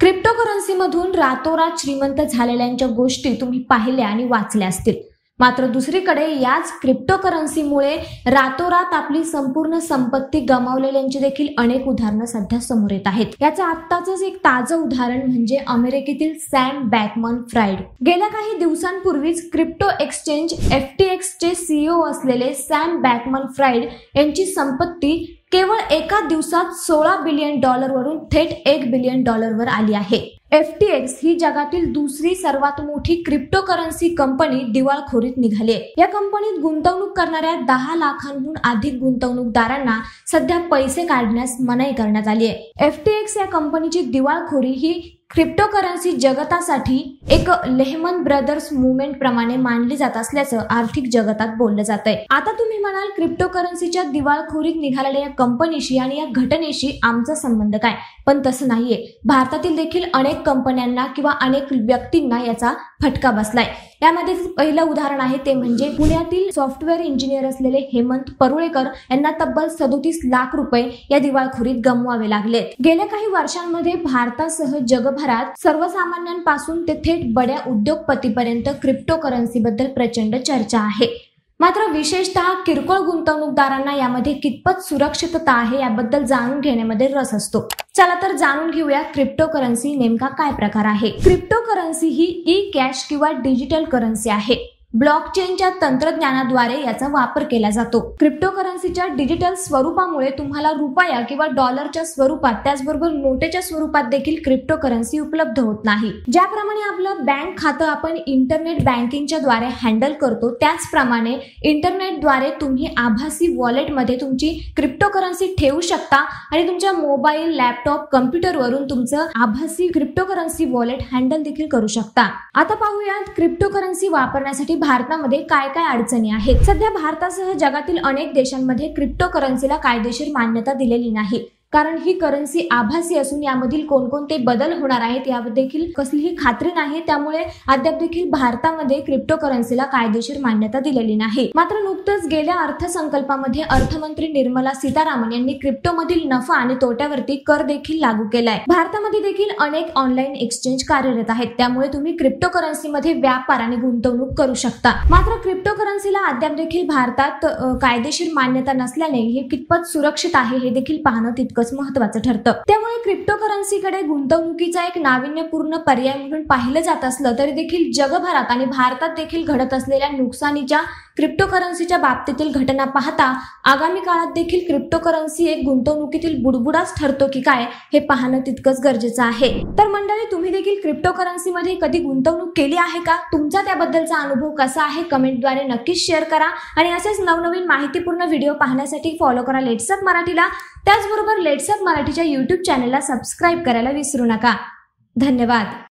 क्रिप्टोकरन्सीमधून रातोरात श्रीमंत झालेल्यांच्या गोष्टी तुम्ही पाहिल्या आणि वाचल्या असतील। मात्र दुसरीकडे याच क्रिप्टोकरन्सीमुळे रातोरात आपली संपूर्ण संपत्ती गमावलेल्यांची देखील अनेक उदाहरणं सध्या समोर येत आहेत। याचं आत्ताच एक ताजं उदाहरण म्हणजे अमेरिकेतील सॅम बॅकमन-फ्राईड। गेल्या काही दिवसांपूर्वीच क्रिप्टो एक्सचेंज FTX चे CEO असलेले सॅम बॅकमन-फ्राईड यांची संपत्ती केवळ एका दिवसात $16 बिलियन वरून थेट $1 बिलियन वर आली आहे। FTX ही जगातील दुसरी सर्वात मोठी क्रिप्टोकरन्सी कंपनी दिवाळखोरीत निघाली आहे। या कंपनीत गुंतवणूक करणाऱ्या 10 लाखांहून अधिक गुंतवणूकदारांना सध्या पैसे काढण्यास मनाई करण्यात आली आहे। FTX या कंपनीची दिवाळखोरी ही क्रिप्टोकरन्सी जगतासाठी एक लेहमन ब्रदर्स मुवमेंट प्रमाणे मानली जात असल्याचं आर्थिक जगतात बोललं जात आहे। आता तुम्ही म्हणाल क्रिप्टोकरन्सीच्या दिवाळखोरीत निघालेल्या या कंपनीशी आणि या घटनेशी आमचा संबंध काय? पण तसं नाहीये। भारतातील देखील अनेक कंपन्यांना किंवा अनेक व्यक्तींना याचा फटका बसलाय। यामध्ये पहिलं उदाहरण आहे ते म्हणजे पुण्यातील सॉफ्टवेअर इंजिनियर असलेले हेमंत परुळेकर यांना तब्बल 37 लाख रुपये या दिवाळखोरीत गमवावे लागले। गेल्या काही वर्षांमध्ये भारतासह जगभरात सर्वसामान्यांपासून ते थेट बड्या उद्योगपतीपर्यंत क्रिप्टोकरन्सीबद्दल प्रचंड चर्चा आहे। मात्र विशेषतः किरकोळ गुंतवणूकदारांना यामध्ये कितपत सुरक्षितता आहे याबद्दल जाणून घेण्यामध्ये रस असतो। चला तर जाणून घेऊया क्रिप्टोकरन्सी नेमका काय प्रकार आहे। क्रिप्टोकरन्सी ही ई-कॅश किंवा डिजिटल करन्सी आहे। ब्लॉकचेनच्या तंत्रज्ञानाद्वारे याचा वापर केला जातो। क्रिप्टोकरन्सीच्या डिजिटल स्वरूपामुळे तुम्हाला रुपया किंवा डॉलरच्या स्वरूपात त्याचबरोबर नोटेच्या स्वरूपात देखील क्रिप्टोकरन्सी उपलब्ध होत नाही। ज्याप्रमाणे आपलं बँक खातं आपण इंटरनेट बँकिंगच्या द्वारे हँडल करतो त्याचप्रमाणे इंटरनेटद्वारे तुम्ही आभासी वॉलेटमध्ये तुमची क्रिप्टोकरन्सी ठेवू शकता आणि तुमच्या मोबाईल, लॅपटॉप, कम्प्युटरवरून तुमचं आभासी क्रिप्टोकरन्सी वॉलेट हँडल देखील करू शकता। आता पाहूयात क्रिप्टोकरन्सी वापरण्यासाठी भारतामध्ये काय काय अडचणी आहेत। सध्या भारतासह जगातील अनेक देशांमध्ये क्रिप्टोकरन्सीला कायदेशीर मान्यता दिलेली नाही, कारण ही करन्सी आभासी असून यामधील कोणकोणते बदल होणार आहेत याबद्दल देखील कसलीही खात्री नाही। त्यामुळे अद्याप देखील भारतामध्ये क्रिप्टोकरन्सीला कायदेशीर मान्यता दिलेली नाही। मात्र नुकतंच गेल्या अर्थसंकल्पामध्ये अर्थमंत्री निर्मला सीतारामन यांनी क्रिप्टोमधील नफा आणि तोट्यावरती कर देखील लागू केलाय। भारतामध्ये देखील अनेक ऑनलाईन एक्सचेंज कार्यरत आहेत, त्यामुळे तुम्ही क्रिप्टोकरन्सीमध्ये व्यापार आणि गुंतवणूक करू शकता। मात्र क्रिप्टोकरन्सीला अद्याप देखील भारतात कायदेशीर मान्यता नसल्याने हे कितपत सुरक्षित आहे हे देखील पाहणं तितकं महत्त्वाचं ठरतं। त्यामुळे क्रिप्टोकरन्सीकडे गुंतवणुकीचा एक नाविन्यपूर्ण पर्याय म्हणून पाहिलं जात असलं तरी देखील जगभरात आणि भारतात देखील घडत असलेल्या नुकसानीच्या क्रिप्टोकरन्सीच्या बाबतीतील घटना पाहता आगामी काळात देखील क्रिप्टोकरन्सी एक गुंतवणुकीतील बुडबुडाच ठरतो की काय हे पाहणं तितकंच गरजेचं आहे। तर मंडळी, तुम्ही देखील क्रिप्टोकरन्सीमध्ये कधी गुंतवणूक केली आहे का? तुमचा त्याबद्दलचा अनुभव कसा आहे कमेंटद्वारे नक्कीच शेअर करा आणि असेच नवनवीन माहितीपूर्ण व्हिडिओ पाहण्यासाठी फॉलो करा लेट्सअप मराठीला। त्याचबरोबर लेट्सअप मराठीच्या YouTube चॅनलला सबस्क्राईब करायला विसरू नका। धन्यवाद।